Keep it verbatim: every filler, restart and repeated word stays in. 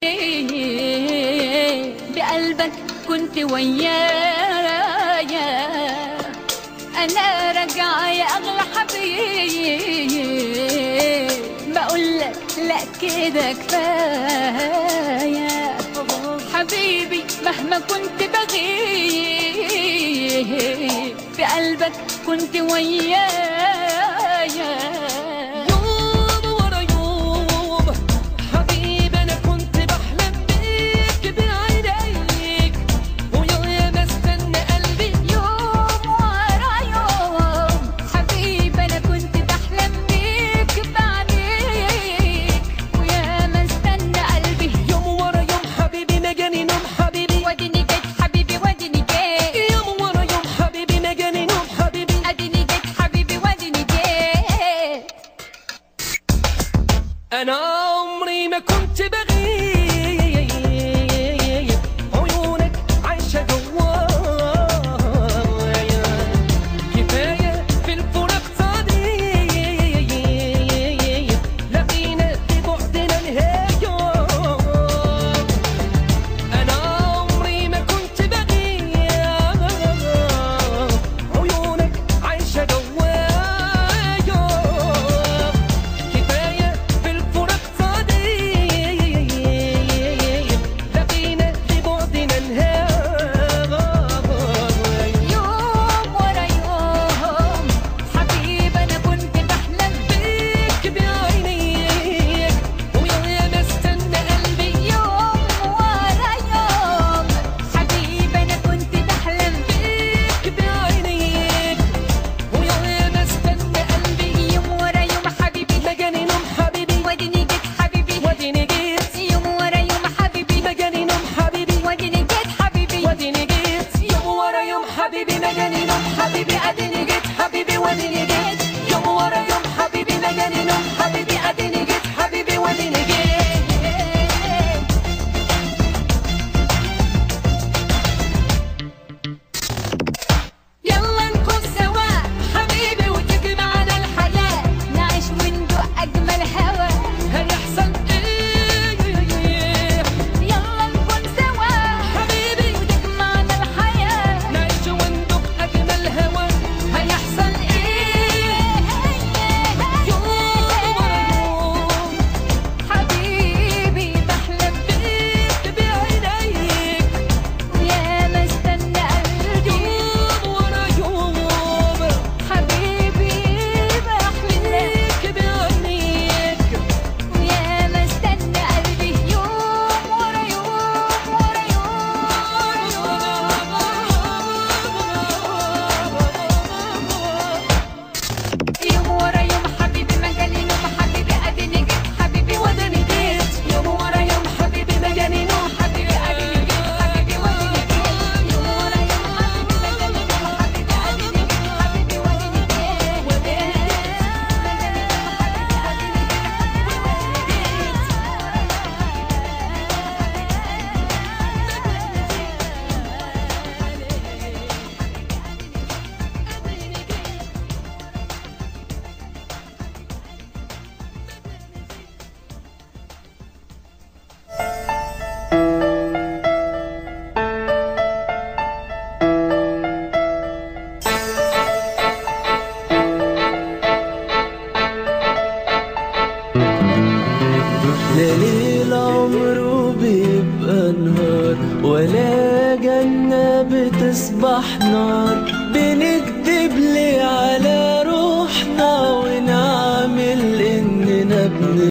بقلبك كنت ويايا، أنا راجعة يا أغلى حبيب، بقولك لأ كده كفاية حبيبي. مهما كنت بغيب بقلبك كنت ويايا، أنا عمري ما كنت بغيب، عيونك عايشة جوايا، كفاية في الفراق صديق، لقينا في بعدنا نهاية. أنا عمري ما كنت بغيب، عيونك عايشة جوايا، حبيبي مجاني نوم حبيبي اديني جيت حبيبي واديني جيت، يوم ورا يوم حبيبي مجاني نوم حبيبي اديني جيت حبيبي واديني جيت. يلا نكون سوا حبيبي وتجمعنا الحياة، نعيش وندوق أجمل هوا، هيحصل ايه؟ يلا نكون سوا حبيبي وتجمعنا الحياة، نعيش وندوق أجمل هوا، هيحصل ايه؟ يوم ورا يوم حبيبي بحلم بيك بعينيك، ويا ما استنى قلبي، يوم ورا يوم حبيبي بحلم بيك بعينيك، ويا ما استنى قلبي، يوم ورا يوم ورا يوم يوم ورا يوم حبيبي مجاني نوم حبيبي اديني جيت حبيبي واديني جيت، يوم ورا يوم حبيبي مجاني نوم حبيبي اديني جيت حبيبي واديني جيت، يوم ورا يوم حبيبي مجاني نوم حبيبي اديني جيت حبيبي واديني جيت، مجاني نوم لا ليل عمره بيبقى نهار، ولا جنة بتصبح نار، بنكدب ليه على روحنا ونعمل إننا بن